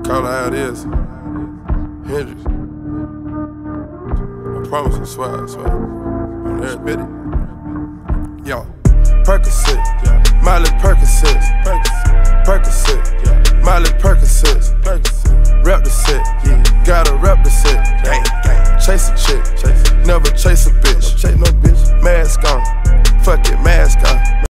Call it how it is. Hendrix. I promise you, swear, I swear. I'm there, spit it. Yo, Percocet, Miley Percocet, Percocet, Miley Percocet, rep the set, gotta rep the set. Chase a chick, never chase a bitch. Mask on, fuck it, mask on.